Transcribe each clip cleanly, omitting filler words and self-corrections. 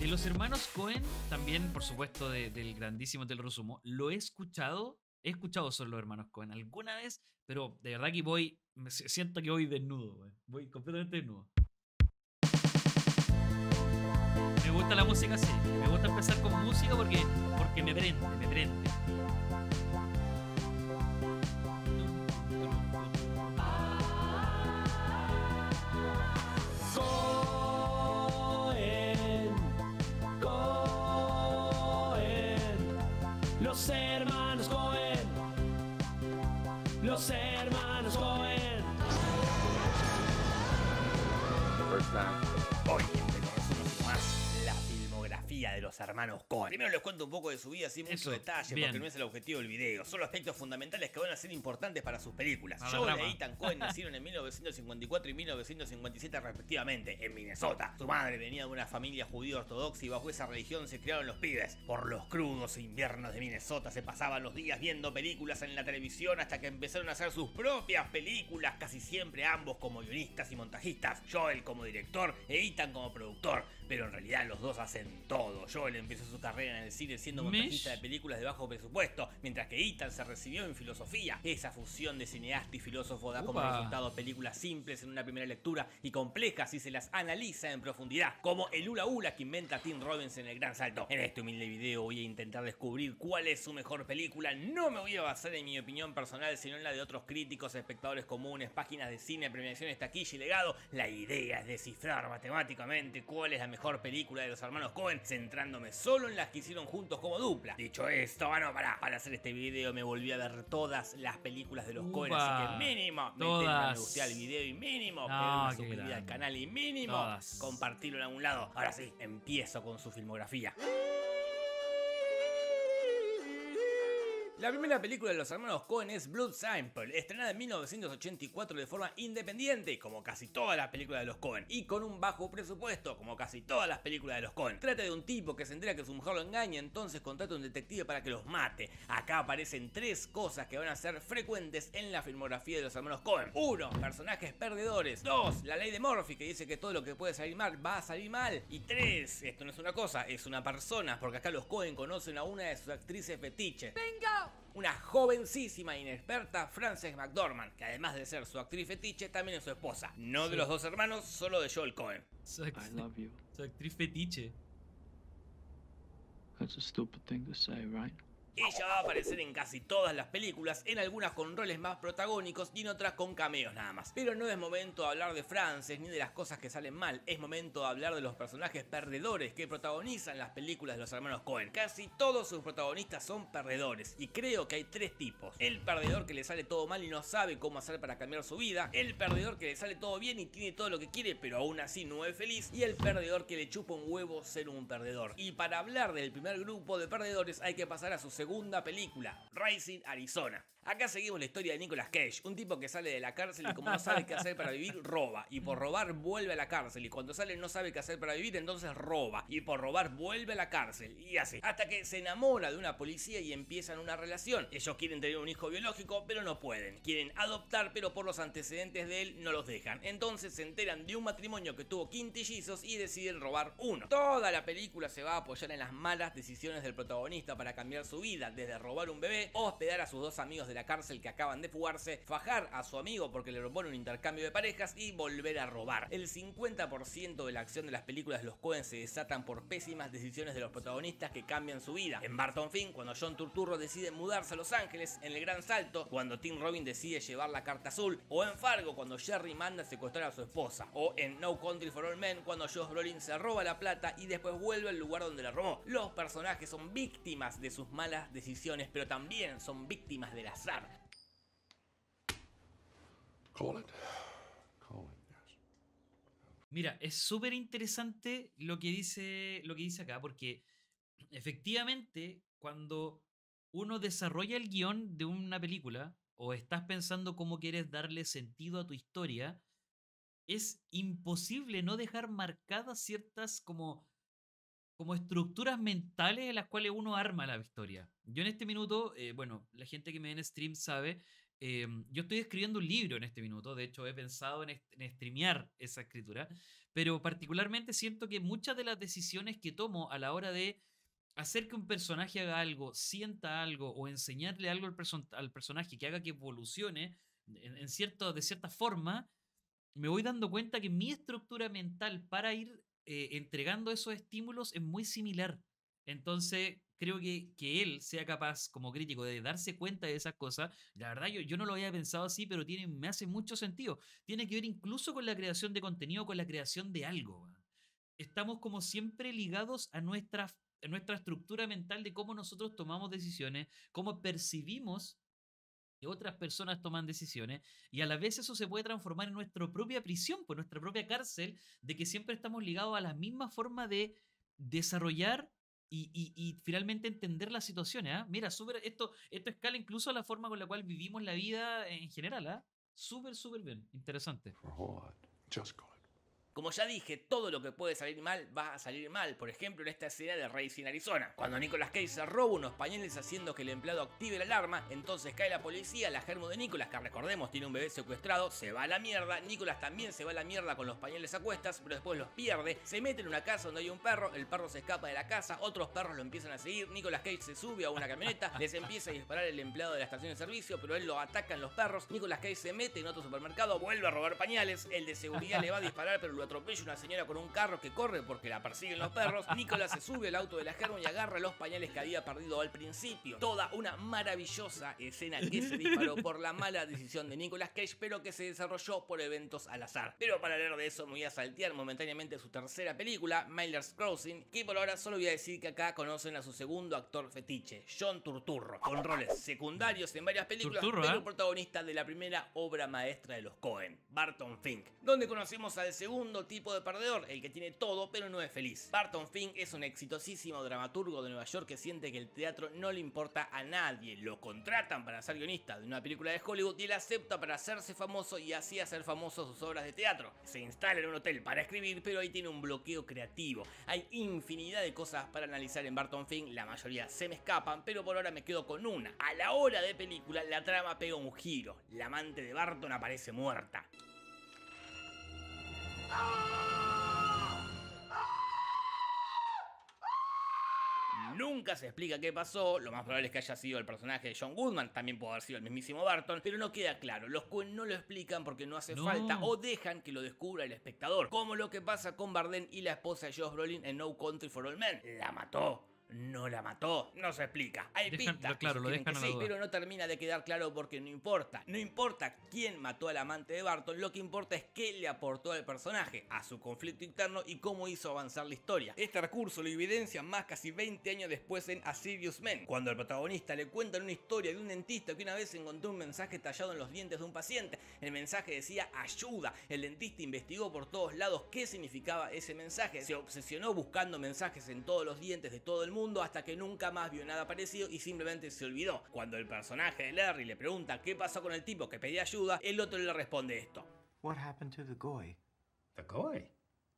los hermanos Cohen, también, por supuesto, del grandísimo Del Resumo, lo he escuchado sobre los hermanos Cohen alguna vez, pero de verdad que siento que voy desnudo, güey. Voy completamente desnudo. Me gusta la música así, me gusta empezar con música porque me prende, me prende. Cohen, Cohen, los hermanos Cohen, los hermanos Cohen. Hoy en Te Conocemos Más, la filmografía de los hermanos Coen. Primero les cuento un poco de su vida sin mucho Eso, detalle, bien. porque no es el objetivo del video. Solo aspectos fundamentales que van a ser importantes para sus películas. A la Joel trama. e Ethan Coen nacieron en 1954 y 1957 respectivamente, en Minnesota. Su madre venía de una familia judía ortodoxa y bajo esa religión se criaron los pibes. Por los crudos inviernos de Minnesota se pasaban los días viendo películas en la televisión hasta que empezaron a hacer sus propias películas, casi siempre ambos como guionistas y montajistas. Joel como director e Ethan como productor. Pero en realidad los dos hacen todo. Joel empezó su carrera en el cine siendo montajista de películas de bajo presupuesto, mientras que Ethan se recibió en filosofía. Esa fusión de cineasta y filósofo da como resultado películas simples en una primera lectura y complejas si se las analiza en profundidad, como el hula hula que inventa Tim Robbins en El Gran Salto. En este humilde video voy a intentar descubrir cuál es su mejor película. No me voy a basar en mi opinión personal, sino en la de otros críticos, espectadores comunes, páginas de cine, premiaciones, taquilla y legado. La idea es descifrar matemáticamente cuál es la mejor película de los hermanos Coen, centrándome solo en las que hicieron juntos como dupla. Dicho esto, bueno, para hacer este video me volví a ver todas las películas de los Coen, así que mínimo meterle una me gusta al video y mínimo pedir una suscribida al canal y mínimo compartirlo en algún lado. Ahora sí, empiezo con su filmografía. La primera película de los hermanos Coen es Blood Simple, estrenada en 1984 de forma independiente, como casi todas las películas de los Coen, y con un bajo presupuesto, como casi todas las películas de los Coen. Trata de un tipo que se entera que su mujer lo engaña, entonces contrata a un detective para que los mate. Acá aparecen tres cosas que van a ser frecuentes en la filmografía de los hermanos Coen. 1. Personajes perdedores. 2. La ley de Murphy, que dice que todo lo que puede salir mal va a salir mal. Y 3. Esto no es una cosa, es una persona, porque acá los Coen conocen a una de sus actrices fetiche. ¡Bingo! Una jovencísima e inexperta Frances McDormand, que además de ser su actriz fetiche, también es su esposa. No de los dos hermanos, solo de Joel Coen. Su actriz fetiche. That's a stupid thing to say, right? Ella va a aparecer en casi todas las películas, en algunas con roles más protagónicos y en otras con cameos nada más. Pero no es momento de hablar de Frances ni de las cosas que salen mal, es momento de hablar de los personajes perdedores que protagonizan las películas de los hermanos Coen. Casi todos sus protagonistas son perdedores y creo que hay tres tipos. El perdedor que le sale todo mal y no sabe cómo hacer para cambiar su vida, el perdedor que le sale todo bien y tiene todo lo que quiere pero aún así no es feliz, y el perdedor que le chupa un huevo ser un perdedor. Y para hablar del primer grupo de perdedores hay que pasar a su segunda película, Raising Arizona. Acá seguimos la historia de Nicolas Cage, un tipo que sale de la cárcel y como no sabe qué hacer para vivir, roba. Y por robar vuelve a la cárcel. Y cuando sale no sabe qué hacer para vivir, entonces roba. Y por robar vuelve a la cárcel. Y así. Hasta que se enamora de una policía y empiezan una relación. Ellos quieren tener un hijo biológico, pero no pueden. Quieren adoptar, pero por los antecedentes de él no los dejan. Entonces se enteran de un matrimonio que tuvo quintillizos y deciden robar uno. Toda la película se va a apoyar en las malas decisiones del protagonista para cambiar su vida. Desde robar un bebé, hospedar a sus dos amigos de la cárcel que acaban de fugarse, fajar a su amigo porque le propone un intercambio de parejas y volver a robar. El 50% de la acción de las películas de los Coen se desatan por pésimas decisiones de los protagonistas que cambian su vida. En Barton Fink, cuando John Turturro decide mudarse a Los Ángeles, en El Gran Salto, cuando Tim Robbins decide llevar la carta azul, o en Fargo, cuando Jerry manda a secuestrar a su esposa, o en No Country for Old Men, cuando Josh Brolin se roba la plata y después vuelve al lugar donde la robó. Los personajes son víctimas de sus malas decisiones, pero también son víctimas del azar. Mira, es súper interesante lo que dice acá, porque efectivamente cuando uno desarrolla el guión de una película o estás pensando cómo quieres darle sentido a tu historia, es imposible no dejar marcadas ciertas como estructuras mentales en las cuales uno arma la historia. Yo en este minuto, bueno, la gente que me ve en stream sabe, Yo estoy escribiendo un libro en este minuto, de hecho he pensado en streamear esa escritura, pero particularmente siento que muchas de las decisiones que tomo a la hora de hacer que un personaje haga algo, sienta algo o enseñarle algo al personaje que haga que evolucione de cierta forma, me voy dando cuenta que mi estructura mental para ir entregando esos estímulos es muy similar. Entonces, creo que él sea capaz, como crítico, de darse cuenta de esas cosas. La verdad, yo no lo había pensado así, pero me hace mucho sentido. Tiene que ver incluso con la creación de contenido, con la creación de algo. Weón. Estamos como siempre ligados a nuestra estructura mental de cómo nosotros tomamos decisiones, cómo percibimos que otras personas toman decisiones y a la vez eso se puede transformar en nuestra propia prisión, pues nuestra propia cárcel, de que siempre estamos ligados a la misma forma de desarrollar y finalmente entender las situaciones. ¿Ah? Mira, esto escala incluso a la forma con la cual vivimos la vida en general. ¿Ah? Súper, súper bien, interesante. For what? Just God. Como ya dije, todo lo que puede salir mal va a salir mal. Por ejemplo, en esta escena de Racing Arizona, cuando Nicolas Cage se roba unos pañales haciendo que el empleado active la alarma, entonces cae la policía, la germo de Nicolas, que recordemos tiene un bebé secuestrado, se va a la mierda. Nicolas también se va a la mierda con los pañales a cuestas, pero después los pierde. Se mete en una casa donde hay un perro, el perro se escapa de la casa, otros perros lo empiezan a seguir. Nicolas Cage se sube a una camioneta, les empieza a disparar el empleado de la estación de servicio, pero él lo atacan los perros. Nicolas Cage se mete en otro supermercado, vuelve a robar pañales, el de seguridad le va a disparar, pero lo atropella una señora con un carro que corre porque la persiguen los perros. Nicolas se sube al auto de la germo y agarra los pañales que había perdido al principio. Toda una maravillosa escena que se disparó por la mala decisión de Nicolas Cage, pero que se desarrolló por eventos al azar. Pero para hablar de eso me voy a saltear momentáneamente su tercera película, Miller's Crossing, que por ahora solo voy a decir que acá conocen a su segundo actor fetiche, John Turturro, con roles secundarios en varias películas, pero protagonista de la primera obra maestra de los Coen, Barton Fink, donde conocemos al segundo tipo de perdedor, el que tiene todo pero no es feliz. Barton Fink es un exitosísimo dramaturgo de Nueva York que siente que el teatro no le importa a nadie. Lo contratan para ser guionista de una película de Hollywood y él acepta para hacerse famoso y así hacer famoso sus obras de teatro. Se instala en un hotel para escribir, pero ahí tiene un bloqueo creativo. Hay infinidad de cosas para analizar en Barton Fink, la mayoría se me escapan, pero por ahora me quedo con una. A la hora de película la trama pega un giro. La amante de Barton aparece muerta. Nunca se explica qué pasó, lo más probable es que haya sido el personaje de John Goodman, también puede haber sido el mismísimo Barton, pero no queda claro, los Coen no lo explican porque no hace falta o dejan que lo descubra el espectador, como lo que pasa con Bardem y la esposa de Josh Brolin en No Country for Old Men. La mató. No la mató, no se explica. Hay pistas, claro, lo dejan a la duda. Pero no termina de quedar claro porque no importa. No importa quién mató al amante de Barton, lo que importa es qué le aportó al personaje, a su conflicto interno y cómo hizo avanzar la historia. Este recurso lo evidencia más casi 20 años después en A Serious Man, cuando al protagonista le cuentan una historia de un dentista que una vez encontró un mensaje tallado en los dientes de un paciente. El mensaje decía ayuda. El dentista investigó por todos lados qué significaba ese mensaje. Se obsesionó buscando mensajes en todos los dientes de todo el mundo hasta que nunca más vio nada parecido y simplemente se olvidó. Cuando el personaje de Larry le pregunta qué pasó con el tipo que pedía ayuda, el otro le responde esto. What happened to the Goy? The Goy?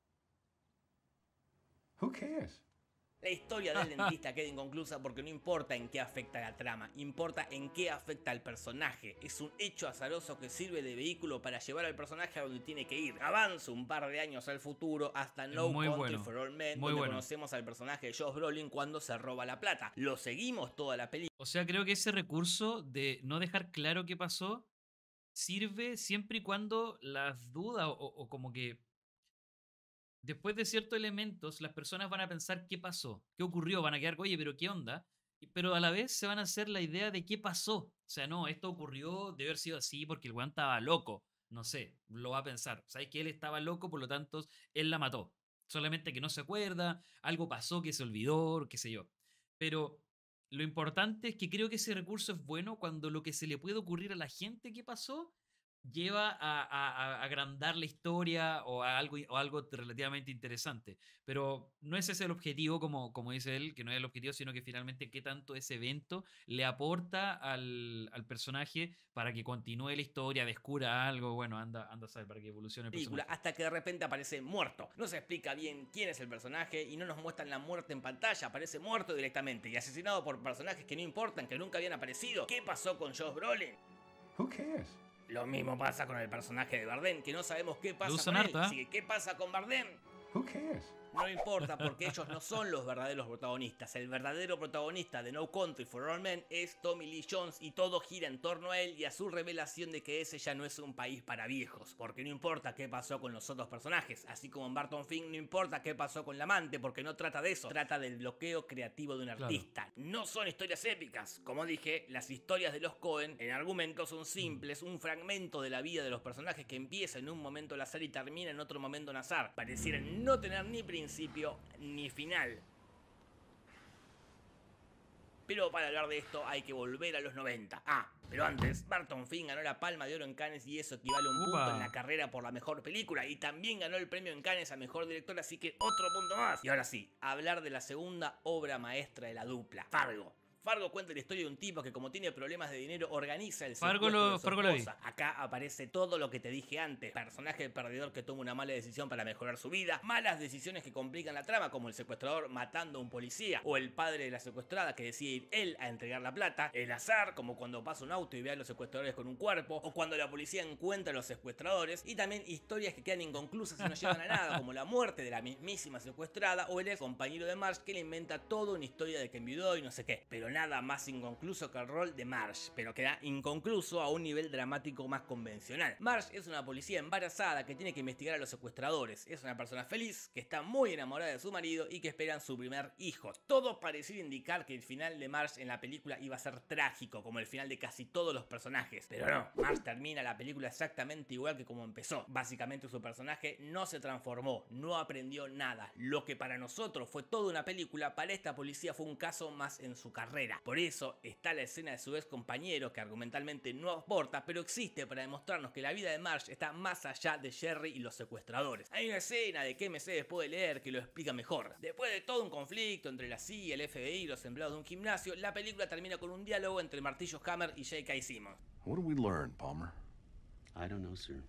Who cares? La historia del dentista queda inconclusa porque no importa en qué afecta la trama, importa en qué afecta al personaje. Es un hecho azaroso que sirve de vehículo para llevar al personaje a donde tiene que ir. Avanza un par de años al futuro hasta No Country for Old Men, donde conocemos al personaje de Josh Brolin cuando se roba la plata. Lo seguimos toda la película. O sea, creo que ese recurso de no dejar claro qué pasó sirve siempre y cuando las dudas o como que después de ciertos elementos, las personas van a pensar qué pasó, qué ocurrió, van a quedar, oye, pero qué onda, pero a la vez se van a hacer la idea de qué pasó. O sea, no, esto ocurrió, debe haber sido así porque el weón estaba loco. No sé, lo va a pensar. Sabes que él estaba loco, por lo tanto, él la mató. Solamente que no se acuerda, algo pasó que se olvidó, qué sé yo. Pero lo importante es que creo que ese recurso es bueno cuando lo que se le puede ocurrir a la gente que pasó lleva a agrandar la historia o algo relativamente interesante. Pero no es ese el objetivo, como dice él, que no es el objetivo, sino que finalmente qué tanto ese evento le aporta al personaje para que continúe la historia, descubra algo, bueno, anda a saber, para que evolucione el personaje. Hasta que de repente aparece muerto. No se explica bien quién es el personaje y no nos muestran la muerte en pantalla, aparece muerto directamente y asesinado por personajes que no importan, que nunca habían aparecido. ¿Qué pasó con Josh Brolin? Who cares? Lo mismo pasa con el personaje de Bardem, que no sabemos qué pasa usan con harto, él. ¿eh? Así que, ¿qué pasa con Bardem? Who cares? No importa porque ellos no son los verdaderos protagonistas. El verdadero protagonista de No Country for Old Men es Tommy Lee Jones y todo gira en torno a él y a su revelación de que ese ya no es un país para viejos. Porque no importa qué pasó con los otros personajes, así como en Barton Fink no importa qué pasó con la amante porque no trata de eso, trata del bloqueo creativo de un artista. No son historias épicas. Como dije, las historias de los Coen en argumentos son simples, un fragmento de la vida de los personajes que empieza en un momento al azar y termina en otro momento al azar. Parecieran no tener ni principio ni final. Pero para hablar de esto hay que volver a los 90. Pero antes, Barton Fink ganó la Palma de Oro en Cannes y eso equivale a un punto en la carrera por la mejor película. Y también ganó el premio en Cannes a mejor director, así que otro punto más. Y ahora sí, hablar de la segunda obra maestra de la dupla, Fargo. Fargo cuenta la historia de un tipo que, como tiene problemas de dinero, organiza el secuestro de su esposa. Acá aparece todo lo que te dije antes. Personaje perdedor que toma una mala decisión para mejorar su vida. Malas decisiones que complican la trama, como el secuestrador matando a un policía. O el padre de la secuestrada que decide ir él a entregar la plata. El azar, como cuando pasa un auto y ve a los secuestradores con un cuerpo. O cuando la policía encuentra a los secuestradores. Y también historias que quedan inconclusas y no llevan a nada, como la muerte de la mismísima secuestrada. O el ex compañero de Marge que le inventa toda una historia de que enviudó y no sé qué. Pero nada más inconcluso que el rol de Marge, pero queda inconcluso a un nivel dramático más convencional. Marge es una policía embarazada que tiene que investigar a los secuestradores. Es una persona feliz, que está muy enamorada de su marido y que esperan su primer hijo. Todo parecía indicar que el final de Marge en la película iba a ser trágico, como el final de casi todos los personajes. Pero no, Marge termina la película exactamente igual que como empezó. Básicamente su personaje no se transformó, no aprendió nada. Lo que para nosotros fue toda una película, para esta policía fue un caso más en su carrera. Por eso está la escena de su ex compañero que argumentalmente no aporta, pero existe para demostrarnos que la vida de Marge está más allá de Jerry y los secuestradores. Hay una escena de que MC después de leer que lo explica mejor. Después de todo un conflicto entre la CIA, el FBI y los empleados de un gimnasio, la película termina con un diálogo entre Martillo Hammer y J.K. Simmons. What did we learn, Palmer? I don't know, sir.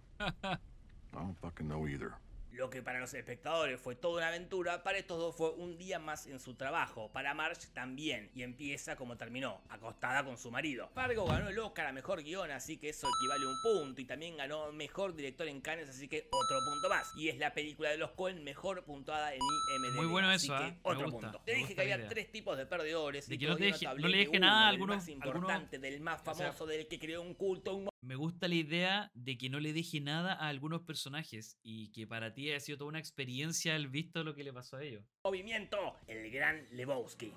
I don't fucking know either. Lo que para los espectadores fue toda una aventura, para estos dos fue un día más en su trabajo. Para Marge también, y empieza como terminó, acostada con su marido. Fargo ganó el Oscar a mejor guión, así que eso equivale a un punto. Y también ganó mejor director en Cannes, así que otro punto más. Y es la película de los Coen mejor puntuada en IMDb. Muy bueno así eso, que otro punto. Te dije que había tres tipos de perdedores. De y que no, todavía te hablé no le de deje uno, nada a del algunos. más importante, del más famoso, del que creó un culto, un Me gusta la idea de que no le deje nada a algunos personajes y que para ti ha sido toda una experiencia el visto lo que le pasó a ellos. movimiento, el gran Lebowski.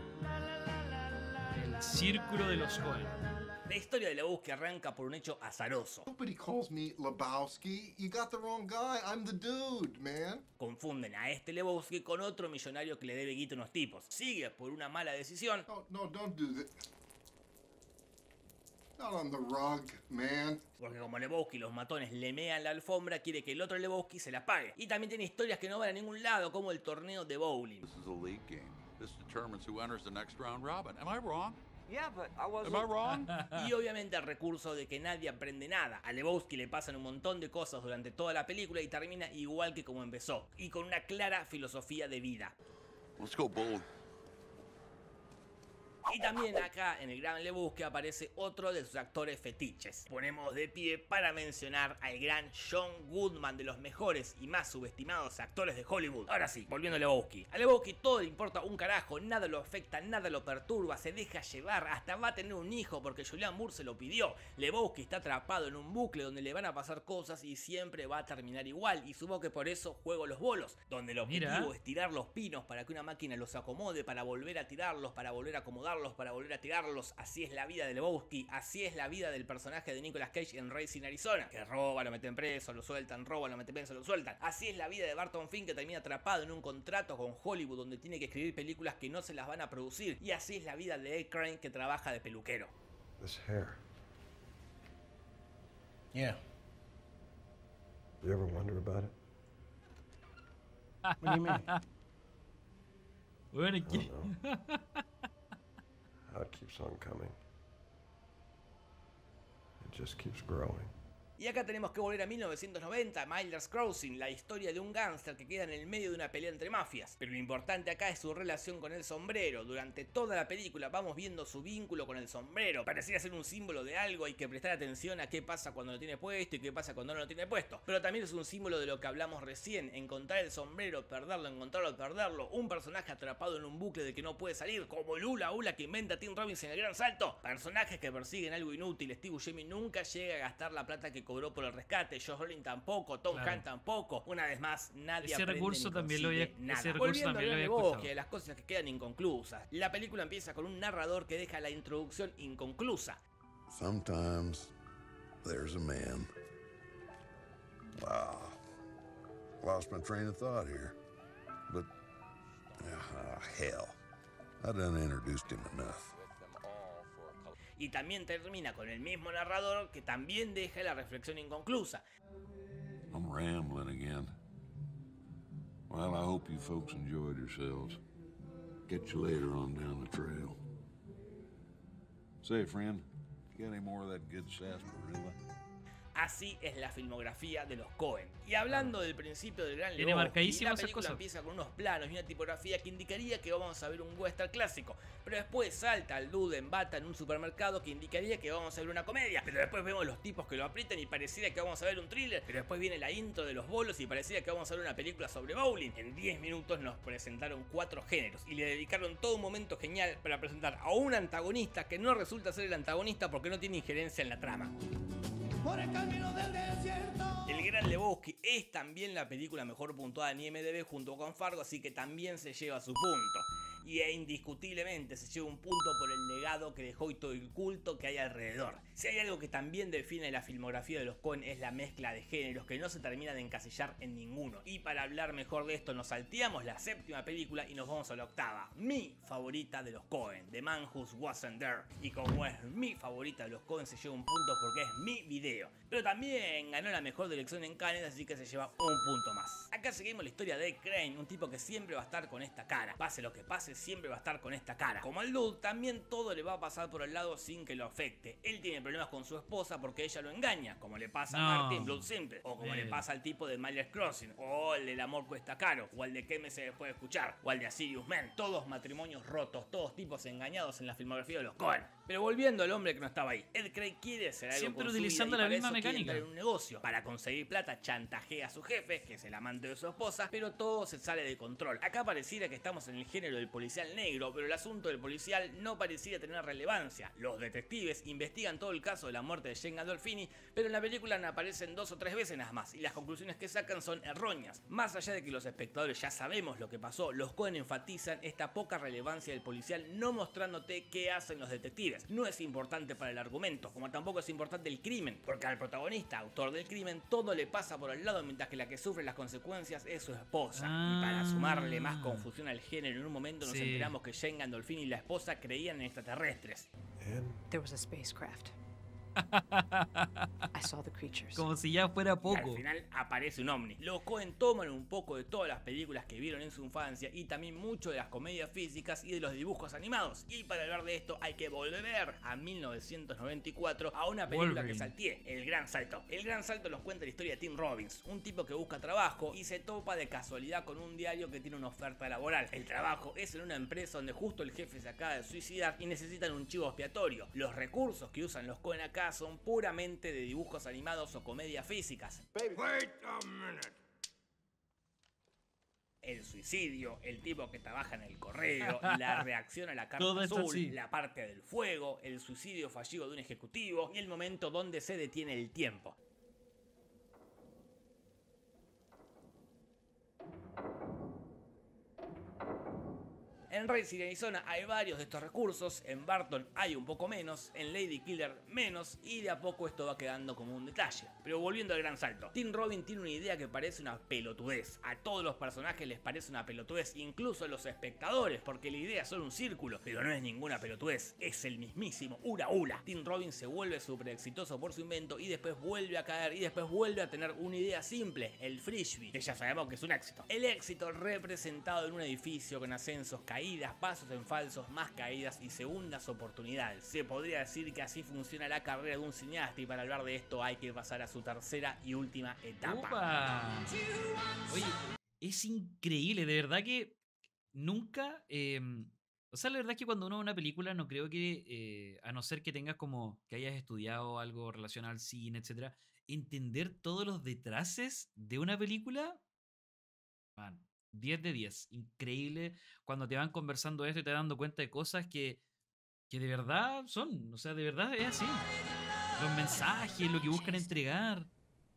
El círculo de los Coen. La historia de Lebowski arranca por un hecho azaroso. Nobody calls me Lebowski. You got the wrong guy. I'm the dude, man. Confunden a este Lebowski con otro millonario que le debe guita a unos tipos. Sigue por una mala decisión. No, don't do that. Not on the rug, man. Porque como Lebowski los matones le mean la alfombra, quiere que el otro Lebowski se la pague. Y también tiene historias que no van a ningún lado, como el torneo de bowling. This is a league game. This determines who enters the next round robin. Am I wrong? Yeah, but I wasn't. Am I wrong? Y obviamente el recurso de que nadie aprende nada. A Lebowski le pasan un montón de cosas durante toda la película y termina igual que como empezó. Y con una clara filosofía de vida. Let's go bold. Y también acá en el Gran Lebowski aparece otro de sus actores fetiches. Ponemos de pie para mencionar al gran John Goodman, de los mejores y más subestimados actores de Hollywood. Ahora sí, volviendo a Lebowski. A Lebowski todo le importa un carajo, nada lo afecta, nada lo perturba, se deja llevar, hasta va a tener un hijo porque Julianne Moore se lo pidió. Lebowski está atrapado en un bucle donde le van a pasar cosas y siempre va a terminar igual. Y supongo que por eso juego los bolos, donde el objetivo es tirar los pinos para que una máquina los acomode, para volver a tirarlos, para volver a acomodarlos, para volver a tirarlos. Así es la vida de Lebowski, así es la vida del personaje de Nicolas Cage en Racing Arizona, que roba, lo meten preso, lo sueltan, roba, lo meten preso, lo sueltan. Así es la vida de Barton Fink, que termina atrapado en un contrato con Hollywood donde tiene que escribir películas que no se las van a producir. Y así es la vida de Ed Crane, que trabaja de peluquero. This hair. Yeah. You ever wonder about it? What do you mean? Bueno, I don't know. How it keeps on coming. It just keeps growing. Y acá tenemos que volver a 1990, Miller's Crossing, la historia de un gángster que queda en el medio de una pelea entre mafias. Pero lo importante acá es su relación con el sombrero. Durante toda la película vamos viendo su vínculo con el sombrero. Pareciera ser un símbolo de algo, hay que prestar atención a qué pasa cuando lo tiene puesto y qué pasa cuando no lo tiene puesto. Pero también es un símbolo de lo que hablamos recién, encontrar el sombrero, perderlo, encontrarlo, perderlo. Un personaje atrapado en un bucle de que no puede salir, como el hula hula que inventa Tim Robbins en El Gran Salto. Personajes que persiguen algo inútil. Steve Buscemi nunca llega a gastar la plata que cobró por el rescate, Josh Brolin tampoco, Tom Hanks tampoco. Una vez más, nadie ese aprende recurso ni también lo consigue había, nada. ese recurso Volviendo también lo al había bosque, escuchado. las cosas que quedan inconclusas. La película empieza con un narrador que deja la introducción inconclusa. Sometimes there's a man. Wow. Lost my train of thought here. But, hell. I done introduced him enough. Y también termina con el mismo narrador que también deja la reflexión inconclusa. I'm rambling again. Well, I hope you folks enjoyed yourselves. Catch you later on down the trail. Say, friend, you got any more of that good sarsaparilla? Así es la filmografía de los Coen. Y hablando del principio del Gran Tiene Lebowski, marcadísimas la esas película cosas. empieza con unos planos y una tipografía que indicaría que vamos a ver un western clásico. Pero después salta al dude en bata en un supermercado que indicaría que vamos a ver una comedia. Pero después vemos los tipos que lo aprietan y pareciera que vamos a ver un thriller. Pero después viene la intro de los bolos y pareciera que vamos a ver una película sobre bowling. En 10 minutos nos presentaron 4 géneros y le dedicaron todo un momento genial para presentar a un antagonista que no resulta ser el antagonista porque no tiene injerencia en la trama. Por el camino del desierto. El Gran Lebowski es también la película mejor puntuada en IMDb junto con Fargo, así que también se lleva su punto. Y indiscutiblemente se lleva un punto por el legado que dejó y todo el culto que hay alrededor. Si hay algo que también define la filmografía de los Coen es la mezcla de géneros que no se termina de encasillar en ninguno. Y para hablar mejor de esto nos salteamos la 7ª película y nos vamos a la 8ª. Mi favorita de los Coen, The Man Who Wasn't There. Y como es mi favorita de los Coen se lleva un punto porque es mi video. Pero también ganó la mejor dirección en Cannes, así que se lleva un punto más. Acá seguimos la historia de Crane, un tipo que siempre va a estar con esta cara. Pase lo que pase, siempre va a estar con esta cara. Como al dude, también todo le va a pasar por el lado sin que lo afecte. Él tiene problemas con su esposa porque ella lo engaña, como le pasa a Martin Blood Simple, o como le pasa al tipo de Miller's Crossing, o el del amor cuesta caro, o el de Quémese después de escuchar, o el de Asirius Man. Todos matrimonios rotos, todos tipos engañados en la filmografía de los Coen. Pero volviendo al hombre que no estaba ahí, Ed Craig quiere hacer algo Siempre con su utilizando vida y la para misma eso quiere mecánica. entrar en un negocio. Para conseguir plata chantajea a su jefe, que es el amante de su esposa, pero todo se sale de control. Acá pareciera que estamos en el género del policial negro, pero el asunto del policial no pareciera tener relevancia. Los detectives investigan todo el caso de la muerte de Jane Gandolfini, pero en la película aparecen 2 o 3 veces nada más, y las conclusiones que sacan son erróneas. Más allá de que los espectadores ya sabemos lo que pasó, los Coen enfatizan esta poca relevancia del policial, no mostrándote qué hacen los detectives. No es importante para el argumento, como tampoco es importante el crimen, porque al protagonista, autor del crimen, todo le pasa por el lado, mientras que la que sufre las consecuencias es su esposa. Y para sumarle más confusión al género, en un momento nos enteramos que Jane Gandolfini y la esposa creían en extraterrestres. There was a spacecraft. I saw the creatures. Como si ya fuera Y poco. al final aparece un ovni. Los Coen toman un poco de todas las películas que vieron en su infancia y también mucho de las comedias físicas y de los dibujos animados. Y para hablar de esto hay que volver a 1994 a una película que salteé, El Gran Salto. El Gran Salto nos cuenta la historia de Tim Robbins, un tipo que busca trabajo y se topa de casualidad con un diario que tiene una oferta laboral. El trabajo es en una empresa donde justo el jefe se acaba de suicidar y necesitan un chivo expiatorio. Los recursos que usan los Coen acá son puramente de dibujos animados o comedias físicas. Wait a minute. El suicidio, el tipo que trabaja en el correo, la reacción a la carta Todo esto azul, sí. la parte del fuego, el suicidio fallido de un ejecutivo y el momento donde se detiene el tiempo. En Racing Arizona hay varios de estos recursos, en Barton hay un poco menos, en Lady Killer menos, y de a poco esto va quedando como un detalle. Pero volviendo al Gran Salto, Tim Robbins tiene una idea que parece una pelotudez. A todos los personajes les parece una pelotudez, incluso a los espectadores, porque la idea es solo un círculo, pero no es ninguna pelotudez, es el mismísimo Ura Ura. Tim Robbins se vuelve súper exitoso por su invento y después vuelve a caer y después vuelve a tener una idea simple, el frisbee, que ya sabemos que es un éxito. El éxito representado en un edificio con ascensos, caídas caídas, pasos en falsos, más caídas y segundas oportunidades. Se podría decir que así funciona la carrera de un cineasta, y para hablar de esto hay que pasar a su tercera y última etapa. ¡Upa! Oye, es increíble, de verdad que nunca... o sea, la verdad es que cuando uno ve una película no creo que, a no ser que tengas como que hayas estudiado algo relacionado al cine, etcétera, entender todos los detraces de una película, man, 10 de 10. Increíble cuando te van conversando esto y te vas dando cuenta de cosas que de verdad son, o sea, de verdad es así. Los mensajes, lo que buscan entregar.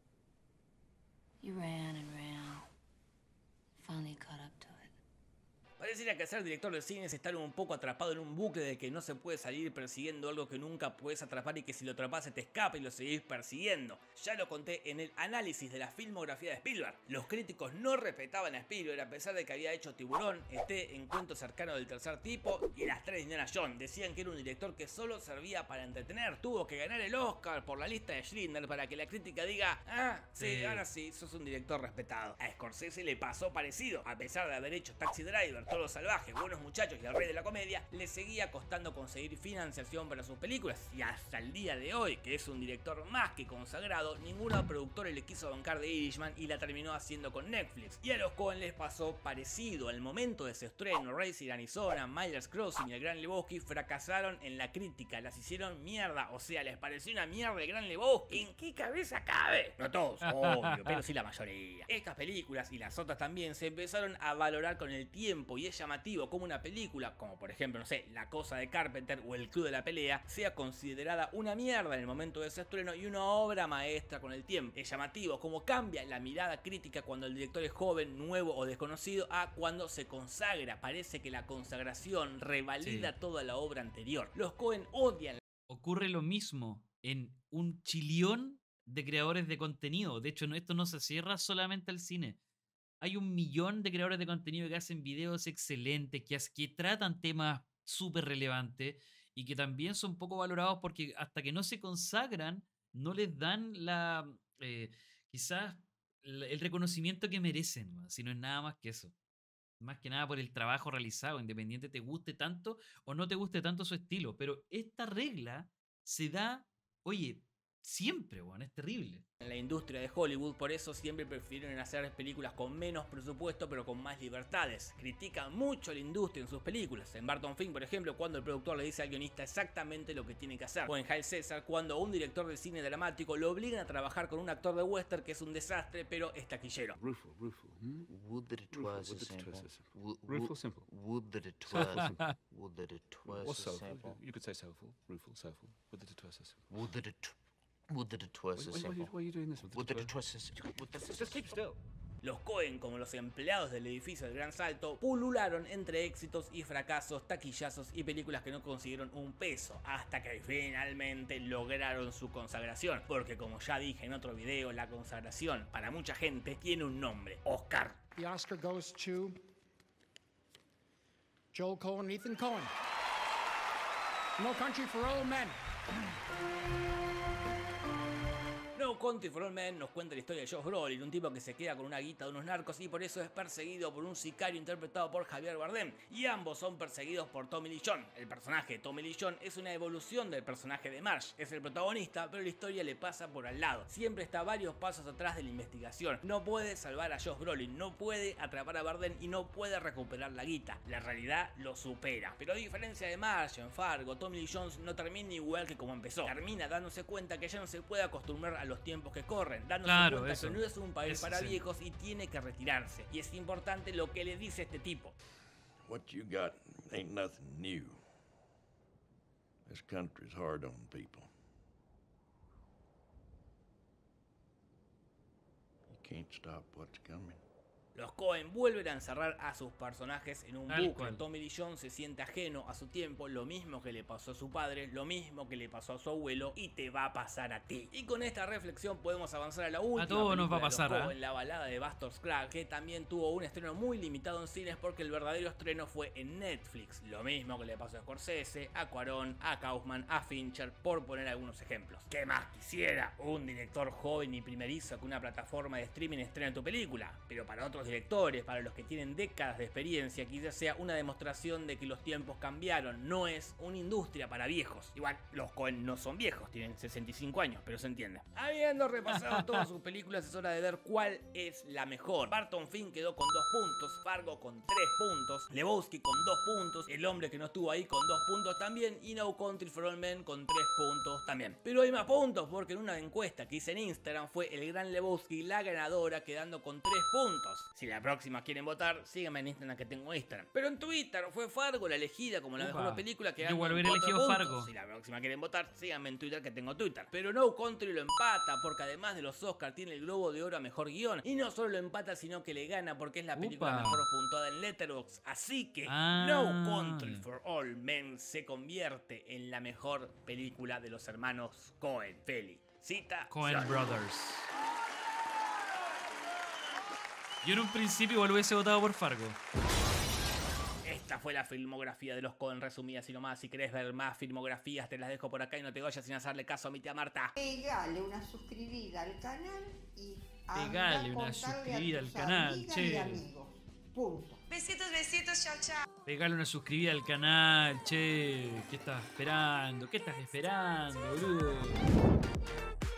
You ran and ran. Finally caught up to it. Pareciera que ser director de cine es estar un poco atrapado en un bucle del que no se puede salir, persiguiendo algo que nunca puedes atrapar y que si lo atrapas se te escapa y lo seguís persiguiendo. Ya lo conté en el análisis de la filmografía de Spielberg. Los críticos no respetaban a Spielberg a pesar de que había hecho Tiburón, Encuentro cercano del tercer tipo y las 3 de Indiana Jones. Decían que era un director que solo servía para entretener. Tuvo que ganar el Oscar por la lista de Schindler para que la crítica diga: ah, sí, ahora sí, sos un director respetado. A Scorsese le pasó parecido. A pesar de haber hecho Taxi Driver, Todo Salvaje, Buenos Muchachos y El Rey de la Comedia, le seguía costando conseguir financiación para sus películas, y hasta el día de hoy, que es un director más que consagrado, ninguna productora le quiso bancar de Irishman y la terminó haciendo con Netflix. Y a los Coen les pasó parecido. Al momento de su estreno, Raising Arizona, Miller's Crossing y El Gran Lebowski fracasaron en la crítica, las hicieron mierda, o sea, les pareció una mierda El Gran Lebowski. ¿En qué cabeza cabe? No todos, obvio, pero sí la mayoría. Estas películas y las otras también se empezaron a valorar con el tiempo, y es llamativo como una película, como por ejemplo, no sé, La Cosa de Carpenter o El Club de la Pelea, sea considerada una mierda en el momento de su estreno y una obra maestra con el tiempo. Es llamativo como cambia la mirada crítica cuando el director es joven, nuevo o desconocido a cuando se consagra. Parece que la consagración revalida toda la obra anterior. Los Coen odian. Ocurre lo mismo en un chilión de creadores de contenido. De hecho, esto no se cierra solamente al cine. Hay 1 millón de creadores de contenido que hacen videos excelentes, que tratan temas súper relevantes y que también son poco valorados porque hasta que no se consagran, no les dan quizás el reconocimiento que merecen, ¿no? Si no es nada más que eso. Más que nada por el trabajo realizado, independiente te guste tanto o no te guste tanto su estilo. Pero esta regla se da, oye, siempre, bueno, es terrible. En la industria de Hollywood, por eso siempre prefieren hacer películas con menos presupuesto pero con más libertades. Critican mucho la industria en sus películas. En Barton Fink, por ejemplo, cuando el productor le dice al guionista exactamente lo que tiene que hacer. O en Hail Caesar, cuando a un director de cine dramático lo obligan a trabajar con un actor de western que es un desastre pero es taquillero. Rufo. Would that it was so simple. Rufo simple. Would that it was. Would that it was so simple. You could say soulful. Rufo, soulful. Would that it was so simple. Would that it was so simple. Why are you doing this? Would that it was so simple. Just keep still. Los Coen, como los empleados del edificio del Gran Salto, pulularon entre éxitos y fracasos, taquillazos y películas que no consiguieron un peso, hasta que finalmente lograron su consagración. Porque como ya dije en otro video, la consagración para mucha gente tiene un nombre: Oscar. The Oscar goes to Joel Coen, Ethan Coen. No Country for Old Men. No Country for Old Men nos cuenta la historia de Josh Brolin, un tipo que se queda con una guita de unos narcos y por eso es perseguido por un sicario interpretado por Javier Bardem, y ambos son perseguidos por Tommy Lee Jones. El personaje de Tommy Lee Jones es una evolución del personaje de Marsh, es el protagonista, pero la historia le pasa por al lado. Siempre está varios pasos atrás de la investigación. No puede salvar a Josh Brolin, no puede atrapar a Bardem y no puede recuperar la guita. La realidad lo supera. Pero a diferencia de Marsh en Fargo, Tommy Lee Jones no termina igual que como empezó. Termina dándose cuenta que ya no se puede acostumbrar a los tiempos que corren, dándose cuenta que no es un país para viejos y tiene que retirarse. Y es importante lo que le dice este tipo. What you got ain't nothing new. This country's hard on people. You can't stop what's coming. Los Coen vuelven a encerrar a sus personajes en un bucle. Tommy Lee Jones se siente ajeno a su tiempo, lo mismo que le pasó a su padre, lo mismo que le pasó a su abuelo, y te va a pasar a ti. Y con esta reflexión podemos avanzar a la última. A todos nos va a pasar, de los Coen, La balada de Buster Scruggs, que también tuvo un estreno muy limitado en cines porque el verdadero estreno fue en Netflix. Lo mismo que le pasó a Scorsese, a Cuarón, a Kaufman, a Fincher, por poner algunos ejemplos. ¿Qué más quisiera un director joven y primerizo que una plataforma de streaming estrene tu película? Pero para otros otros directores, para los que tienen décadas de experiencia, quizás sea una demostración de que los tiempos cambiaron. No es una industria para viejos. Igual, los Coen no son viejos, tienen 65 años, pero se entiende. Habiendo repasado todas sus películas, es hora de ver cuál es la mejor. Barton Fink quedó con 2 puntos, Fargo con 3 puntos, Lebowski con 2 puntos, El hombre que no estuvo ahí con 2 puntos también, y No Country for Old Men con 3 puntos también. Pero hay más puntos, porque en una encuesta que hice en Instagram fue El Gran Lebowski la ganadora, quedando con 3 puntos. Si la próxima quieren votar, síganme en Instagram, que tengo Instagram. Pero en Twitter fue Fargo la elegida como la mejor película, quedando Igual con hubiera 4 elegido puntos. Fargo. Si la próxima quieren votar, síganme en Twitter, que tengo Twitter. Pero No Country lo empata, porque además de los Oscars tiene el Globo de Oro a mejor guión. Y no solo lo empata, sino que le gana, porque es la película mejor puntuada en Letterboxd. Así que No Country for All Men se convierte en la mejor película de los hermanos Coen. Felicita Coen Brothers. Yo en un principio igual hubiese votado por Fargo. Esta fue la filmografía de los Coen resumida así nomás. Si querés ver más filmografías, te las dejo por acá y no te vayas sin hacerle caso a mi tía Marta. Pegale una suscribida al canal y pegale una suscribida al canal, che. Punto. Besitos, besitos, chao, chao. Pegale una suscribida al canal, che. ¿Qué estás esperando? ¿Qué estás esperando, boludo?